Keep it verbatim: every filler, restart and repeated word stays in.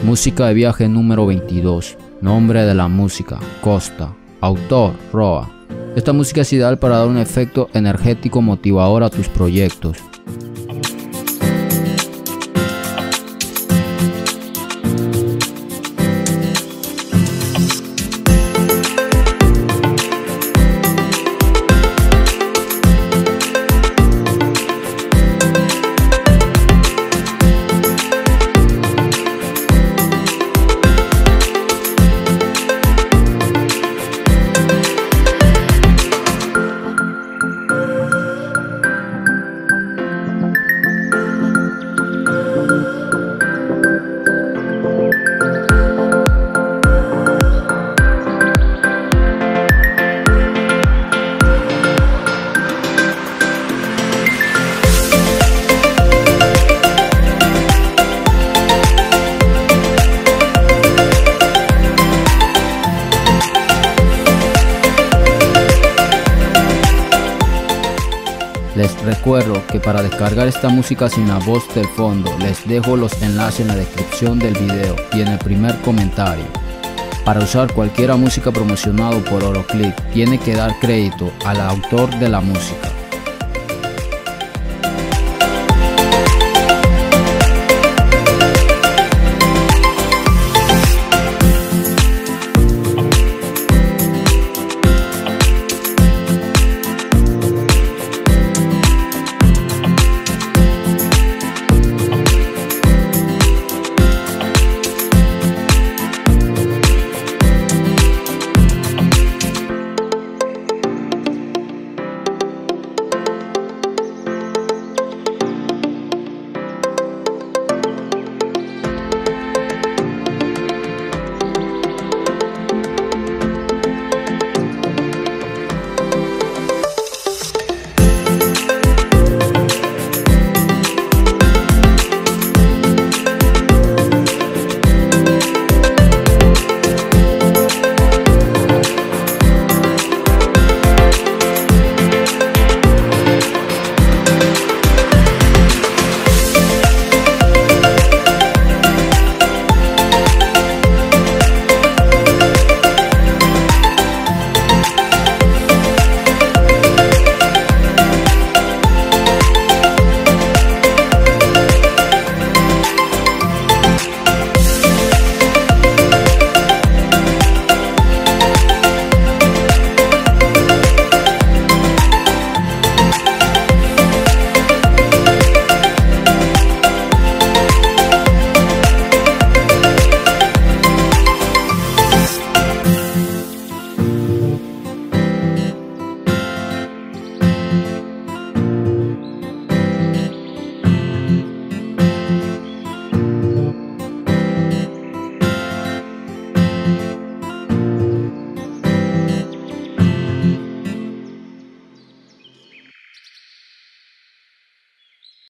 Música de viaje número veintidós. Nombre de la música: Costa. Autor: Roa. Esta música es ideal para dar un efecto energético motivador a tus proyectos. Les recuerdo que para descargar esta música sin la voz del fondo, les dejo los enlaces en la descripción del video y en el primer comentario. Para usar cualquier música promocionado por Oroclip, tiene que dar crédito al autor de la música.